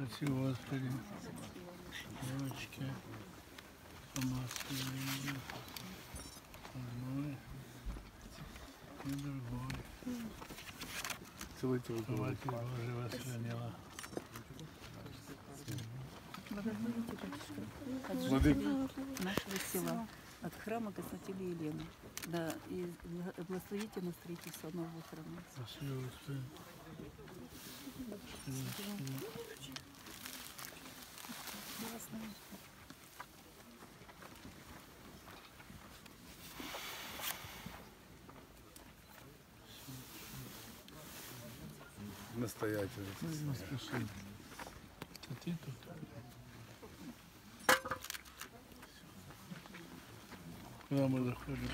Спасибо, Господи. Девочки, помазки, одной и другой. Целуйте руку. Матерь Божия вас хранила. Владыка. Нашего села, от храма Константина Елены. Да, и благословите на строительство нового храма. Спасибо, Господи. Настоятельно. Не спеши. А ты тут? Куда мы заходим?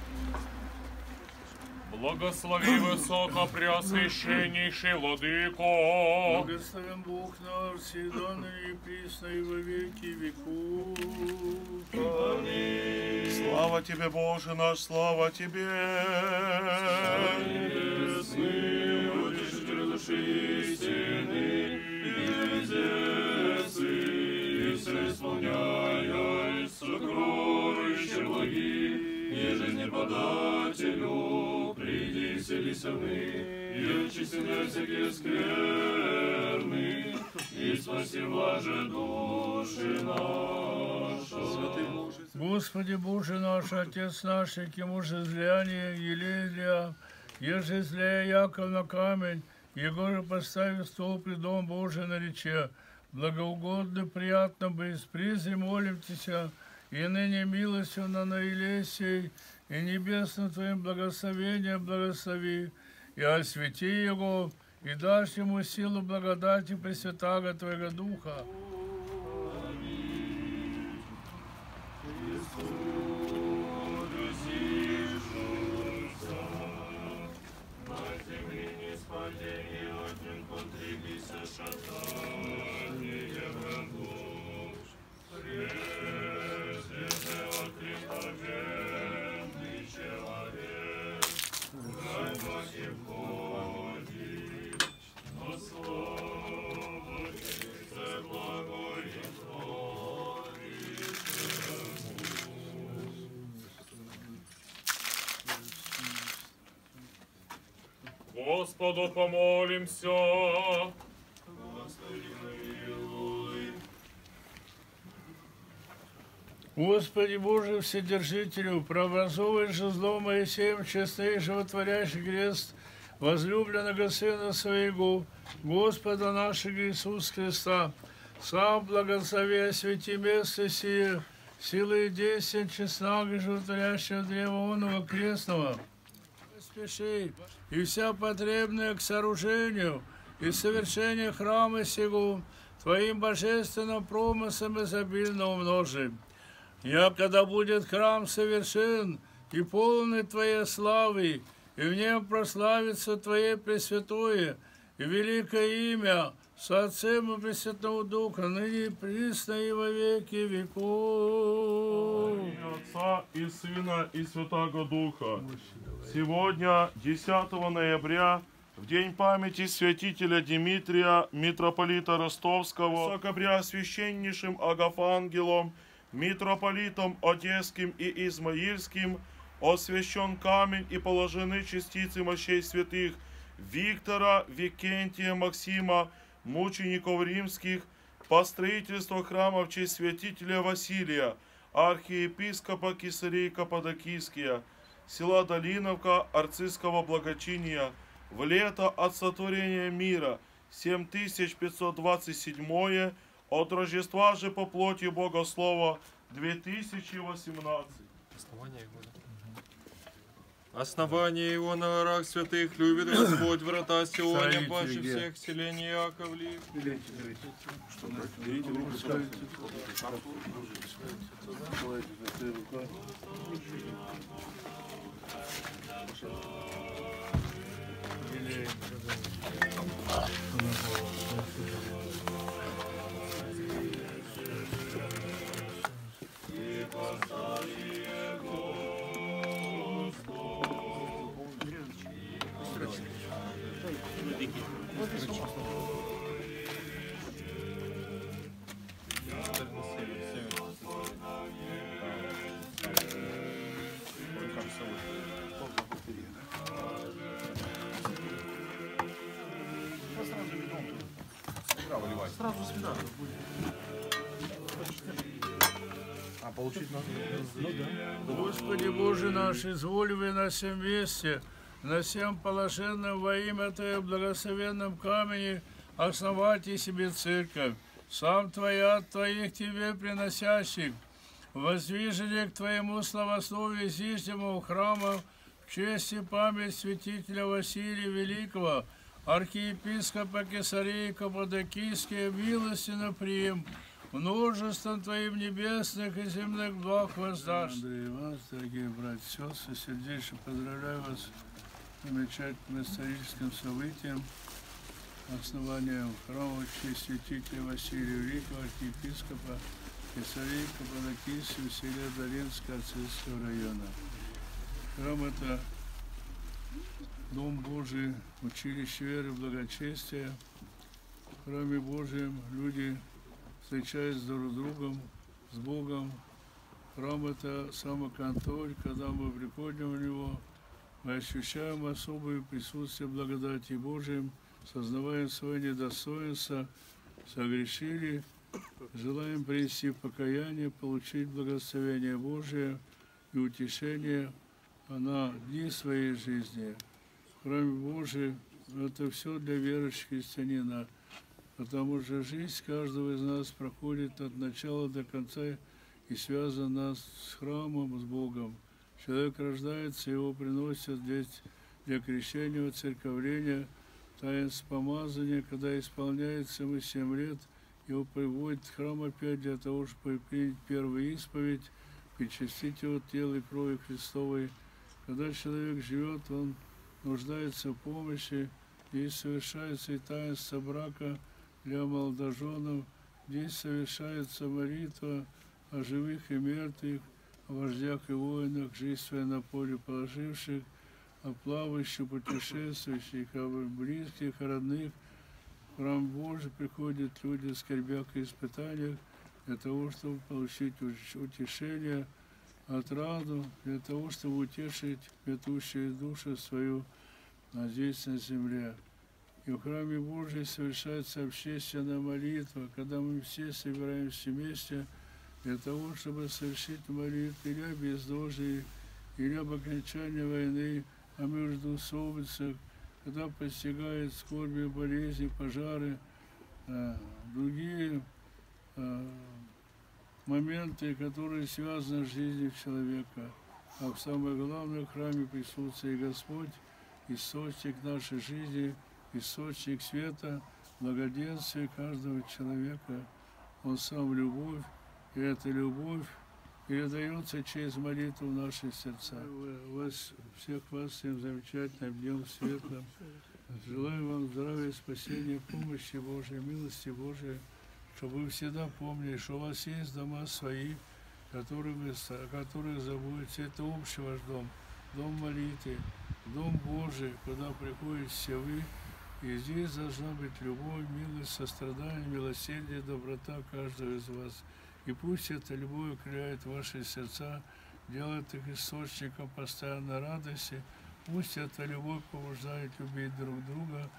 Благослови высокопреосвященнейший Владыко. Благословен Бог наш, всегда ныне и присно и во веки веков. Аминь. Слава Тебе, Боже наш, слава Тебе. Небесный, утешитель души истины, везде и все исполняя сокровища благи, и жизнеподателю, приди и вселися в них, и очисти всякие скверны, и спаси блаже души наши. Господи Боже наш, Отец наш, кему же зляние, елезия, еже злея Яков на камень, Егора поставив стол при дом Божий нарече, благоугодно, приятно бы испризи молимтеся, и ныне милостью на Елесей, и небесно Твоим благословение благослови, и освети его, и дашь ему силу благодати Пресвятаго Твоего Духа. Господу помолимся. Господи Боже Вседержителю, прообразовывай же зло Моисеем честный животворящий крест возлюбленного Сына Своего, Господа нашего Иисуса Христа, сам благослови освети место сие, силы и действия честного животворящего древа оного крестного. Спеши, и вся потребная к сооружению и совершению храма сего Твоим божественным промыслом изобильно умножим. Я, когда будет храм совершен и полный Твоей славы, и в нем прославится Твое Пресвятое и великое имя со Отцем и Пресвятого Духа, ныне и присно и во веки веков. Отца и Сына и Святаго Духа. Сегодня, 10 ноября, в день памяти святителя Димитрия, митрополита Ростовского, высокопреосвященнейшим Агафангелом, митрополитом Одесским и Измаильским, освящен камень и положены частицы мощей святых Виктора, Викентия, Максима, мучеников римских, по строительству храма в честь святителя Василия, архиепископа Кесарии Каппадокийския, села Долиновка Арцизского благочиния, в лето от сотворения мира, 7527, от Рождества же по плоти Богослова 2018. Основание его на горах святых любит Господь, врата Сионе, паче всех селений Яковлев. сразу сюда. А получить надо? Ну да. Господи Боже наш, изволь на всем месте, на всем положенном во имя Твое благословенном камне основать и себе церковь, сам Твоя от Твоих Тебе приносящих, воздвижение к Твоему славословию зиждему храма в честь и память святителя Василия Великого, архиепископа Кесарии Каппадокийские, милостино приим, множеством Твоим небесных и земных благ воздашь. Андрей Иванович, дорогие братья и сестры, сердечно поздравляю вас с замечательным историческим событием, основанием храма в честь святителя Василия Великого, архиепископа Кесарии Каппадокийского в селе Долинска Арцизского района. Храм – это Дом Божий, училище веры, благочестия. В храме Божьем люди встречаясь друг с другом, с Богом. Храм – это самоконтроль, когда мы приходим в него, мы ощущаем особое присутствие благодати Божией, сознавая свое недостоинство, согрешили, желаем принести покаяние, получить благословение Божие и утешение на дни своей жизни. В храме Божьем это все для верующего христианина, потому что жизнь каждого из нас проходит от начала до конца и связана с храмом, с Богом. Человек рождается, его приносят здесь для крещения, уцерковления, таинств помазания. Когда исполняется ему 7 лет, его приводят в храм опять для того, чтобы принять первую исповедь, причастить его тело и крови Христовой. Когда человек живет, он нуждается в помощи, и совершается и таинство брака для молодоженов. Здесь совершается молитва о живых и мертвых, о вождях и воинах, жизнь свою на поле положивших, о плавающих, путешествующих, о близких, родных. В храм Божий приходят люди, скорбях и испытаниях, для того, чтобы получить утешение, отраду, для того, чтобы утешить гнетущую душу свою здесь, на земле. И в храме Божьем совершается общественная молитва, когда мы все собираемся вместе для того, чтобы совершить молитву или о бездожии, или об окончании войны, о междоусобицах, когда постигает скорби, болезни, пожары, другие моменты, которые связаны с жизнью человека. А в самое главное, в храме присутствует Господь, источник нашей жизни, источник света, благоденствия каждого человека. Он сам любовь, и эта любовь передается через молитву в наши сердца. Всех вас всем замечательным днем светлым. Желаю вам здравия, спасения, помощи Божией, милости Божией, чтобы вы всегда помнили, что у вас есть дома свои, о которых заботитесь. Это общий ваш дом, дом молитвы, дом Божий, куда приходите все вы. И здесь должна быть любовь, милость, сострадание, милосердие, доброта каждого из вас. И пусть эта любовь укрепляет ваши сердца, делает их источником постоянной радости. Пусть эта любовь побуждает любить друг друга,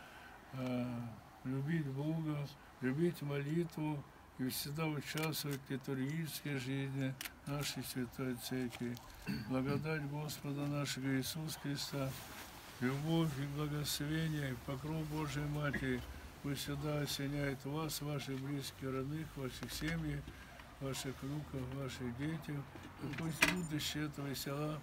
любить Бога, любить молитву и всегда участвовать в литургической жизни нашей Святой Церкви. Благодать Господа нашего Иисуса Христа, любовь и благословение, и покров Божией Матери пусть всегда осеняет вас, ваших близких, родных, ваших семей, ваших внуков, ваших детей. И пусть будущее этого села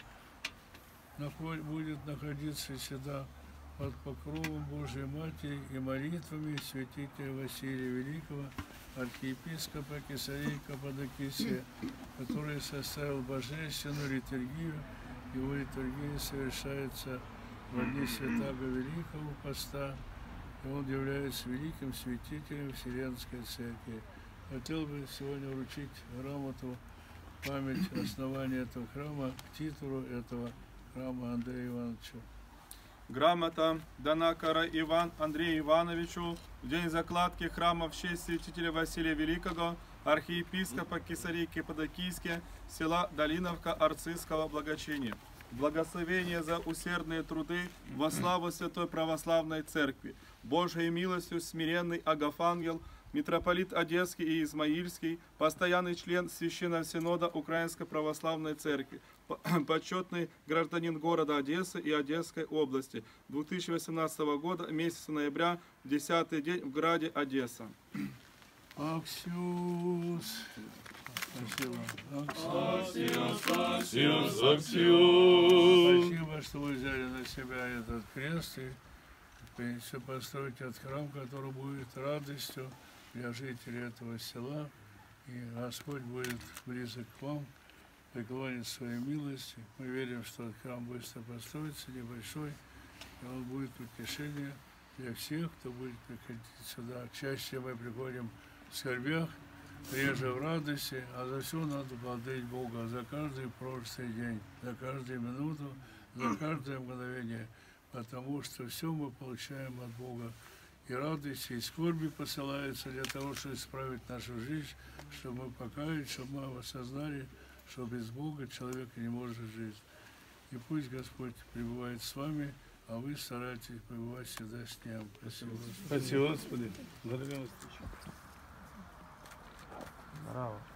будет находиться всегда под покровом Божией Матери и молитвами святителя Василия Великого, архиепископа Кесарии Каппадокийского, который составил божественную литургию. Его литургия совершается в дни Святаго Великого Поста, и он является великим святителем Вселенской Церкви. Хотел бы сегодня вручить грамоту в память основания этого храма к титулу этого храма Андрею Ивановичу. Грамота дана Кара Иван Андрею Ивановичу в день закладки храма в честь святителя Василия Великого, архиепископа Кесарии Каппадокийского, села Долиновка Арцизского благочиния. Благословение за усердные труды во славу Святой Православной Церкви. Божией милостью смиренный Агафангел митрополит Одесский и Измаильский, постоянный член Священного Синода Украинской Православной Церкви, почетный гражданин города Одессы и Одесской области 2018 года, месяца ноября, 10-й день в граде Одесса. Аксиус. Спасибо. Аксиус, Аксиус, Спасибо, что вы взяли на себя этот крест и построить этот храм, который будет радостью для жителей этого села. И Господь будет близок к вам, преклонит своей милости. Мы верим, что этот храм быстро построится, небольшой, и он будет утешением для всех, кто будет приходить сюда. Чаще мы приходим в скорбях, реже в радости, а за все надо благодарить Бога, за каждый прожитый день, за каждую минуту, за каждое мгновение, потому что все мы получаем от Бога. И радости, и скорби посылаются для того, чтобы исправить нашу жизнь, чтобы мы покаялись, чтобы мы осознали, что без Бога человек не может жить. И пусть Господь пребывает с вами, а вы старайтесь пребывать всегда с Ним. Спасибо, Господи. Спасибо, Господи. Благодарю вас. Браво.